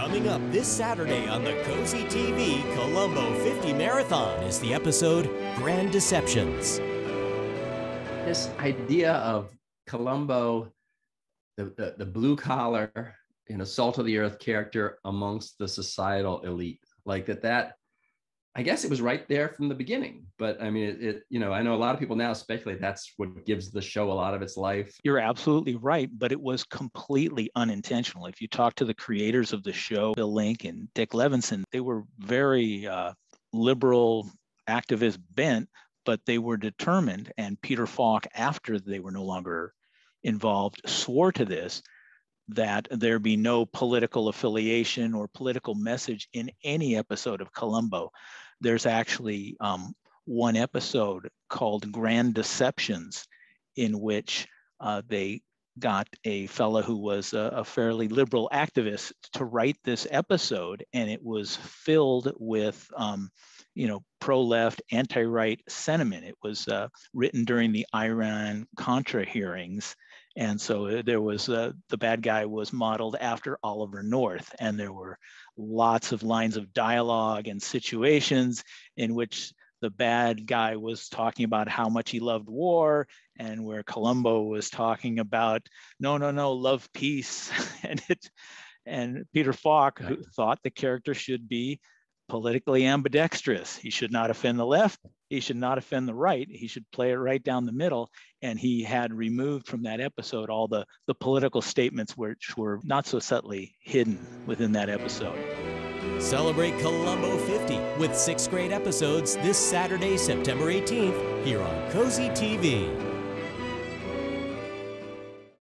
Coming up this Saturday on the Cozy TV Columbo 50 Marathon is the episode Grand Deceptions. This idea of Columbo, the blue collar, salt of the earth character amongst the societal elite, like that I guess it was right there from the beginning. But I mean, I know a lot of people now speculate that's what gives the show a lot of its life. You're absolutely right, but it was completely unintentional. If you talk to the creators of the show, Bill Link and Dick Levinson, they were very liberal, activist bent, but they were determined. And Peter Falk, after they were no longer involved, swore to this, that there be no political affiliation or political message in any episode of Columbo. There's actually one episode called Grand Deceptions, in which they got a fellow who was a fairly liberal activist to write this episode, and it was filled with pro-left, anti-right sentiment. It was written during the Iran-Contra hearings. And so there was, the bad guy was modeled after Oliver North, and there were lots of lines of dialogue and situations in which the bad guy was talking about how much he loved war, and where Columbo was talking about, no, love peace. and Peter Falk, who thought the character should be politically ambidextrous. He should not offend the left. He should not offend the right. He should play it right down the middle. And he had removed from that episode all the political statements which were not so subtly hidden within that episode. Celebrate Columbo 50 with 6 great episodes this Saturday, September 18th, here on Cozy TV.